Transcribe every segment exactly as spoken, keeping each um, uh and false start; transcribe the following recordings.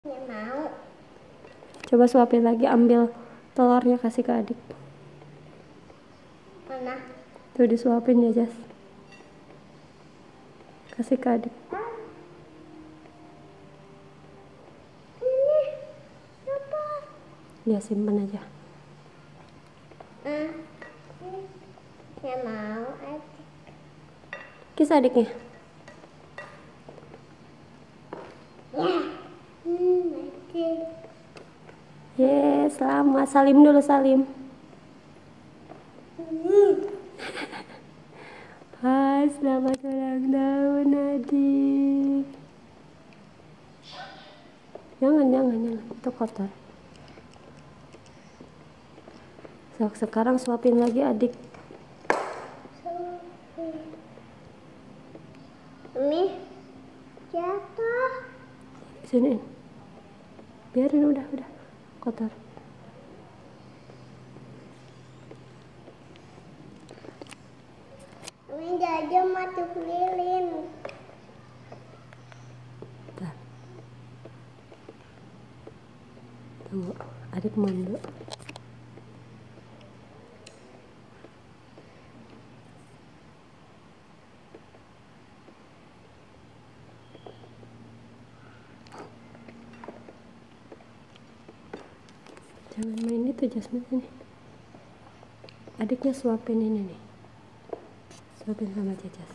Ya mau. Coba suapin lagi, ambil telurnya kasih ke adik. Mana? Tuh disuapin ya, Jas. Kasih ke adik. Ini apa? Ya simpen aja. Ah, ya mau adik. Kis adiknya. Ya. Hmm, adik. Yes, selamat. Salim dulu, salim. Hmm. Hai, selamat ulang tahun adik. Jangan, jangan, jangan. Itu kotor. So, sekarang suapin lagi adik. Ini jatuh. Sini. Biarin, udah, udah. Kotor. Ini jajah masuk lilin. Bentar. Tunggu, adik mandi. Jangan main itu, Jasmine, sini. Adiknya suapin ini nih. Suapin sama Jajas.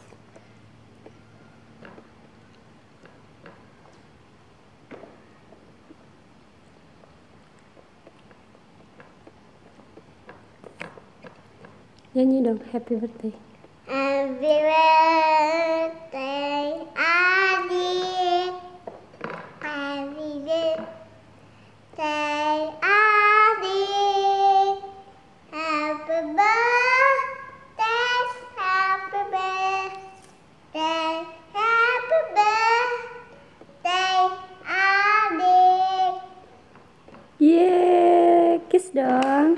Nyanyi dong, happy birthday. Happy birthday, adik. Happy birthday, adik. Happy birthday, happy birthday, happy birthday, adik. Yeay, kiss dong.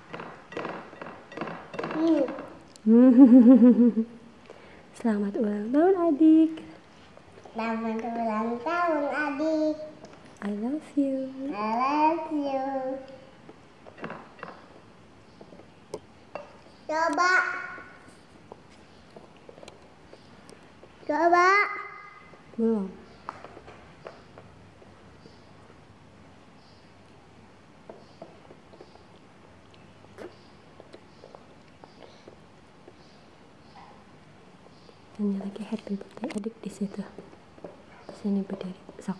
Hmm. Selamat ulang tahun adik. Selamat ulang tahun, adik. I love you. I love you. Coba. Coba. Belum. Nyanyi lagi happy birthday adik di situ. Sini berdiri, sok.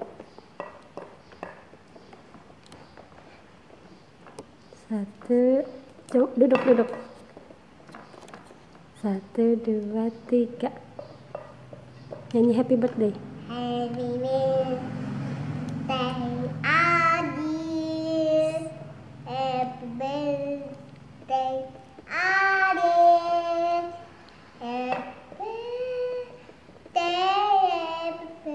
Satu, coba duduk duduk. Satu, dua, tiga. Nyanyi happy birthday. Happy birthday, adik. Happy birthday, adik. Happy birthday,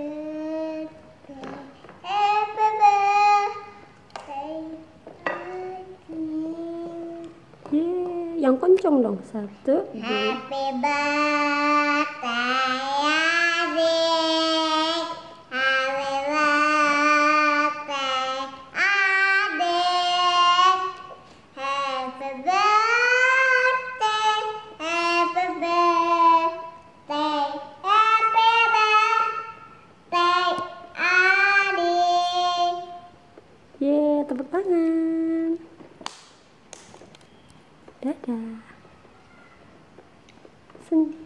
happy birthday, happy birthday, adik. Yeay, yang kenceng dong. Satu, dua. Happy birthday, adik. Happy birthday, adik. Happy birthday, happy birthday, happy birthday, adik. Yeay, tepuk tangan. Dadah. Sini.